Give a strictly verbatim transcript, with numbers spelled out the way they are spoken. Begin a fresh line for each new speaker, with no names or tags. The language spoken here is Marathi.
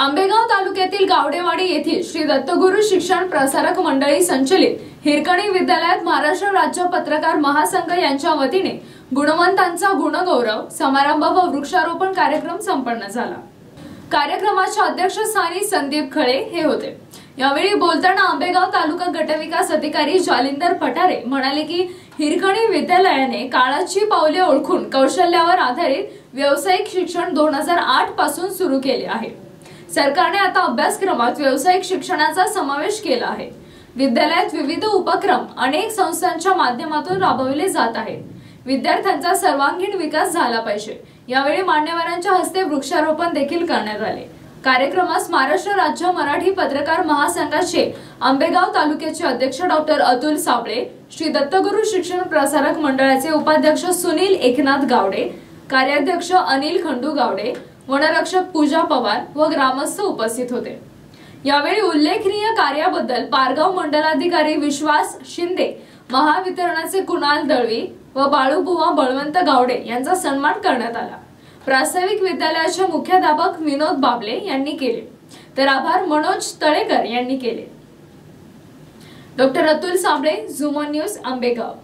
आंबेगाव तालुक्यातील गावडेवाडी येथील श्री दत्तगुरु शिक्षण प्रसारक मंडळी संचलित हिरकणी विद्यालयात महाराष्ट्र राज्य पत्रकार महासंघ यांच्या वतीने गुणवंतांचा गुणगौरव समारंभ व वृक्षारोपण कार्यक्रम संपन्न झाला। कार्यक्रमाच्या अध्यक्षस्थानी संदीप खळे हे होते। यावेळी बोलताना आंबेगाव तालुका गटविकास अधिकारी जालिंदर पठारे म्हणाले की हिरकणी विद्यालयाने काळाची पावले ओळखून कौशल्यावर आधारित व्यावसायिक शिक्षण दोन हजार आठ पासून सुरू केले आहे। सरकारने आता अभ्यासक्रमात व्यावसायिक शिक्षणाचा समावेश केला आहे। विद्यालयात विविध उपक्रम अनेक संस्थांच्या माध्यमातून राबवले जात आहेत। विद्यार्थ्यांचा सर्वांगीण विकास झाला पाहिजे। यावेळी मान्यवरांच्या हस्ते वृक्षारोपण देखील करण्यात आले। कार्यक्रमास महाराष्ट्र राज्य मराठी पत्रकार महासंघाचे आंबेगाव तालुक्याचे अध्यक्ष डॉक्टर अतुल साबळे, श्री दत्तगुरु शिक्षण प्रसारक मंडळाचे उपाध्यक्ष सुनील एकनाथ गावडे, कार्याध्यक्ष अनिल खंडू गावडे, वनरक्षक पूजा पवार व ग्रामस्थ उपस्थित होते। यावेळी उल्लेखनीय कार्याबद्दल पारगाव मंडलाधिकारी विश्वास शिंदे, महावितरणाचे कुणाल दळवी व बाळूबुवा बळवंत गावडे यांचा सन्मान करण्यात आला। प्रास्ताविक विद्यालयाचे मुख्याध्यापक विनोद बाबले यांनी केले, तर आभार मनोज तळेकर यांनी केले। Doctor Atul Sable, Zuman news, Ambegaon.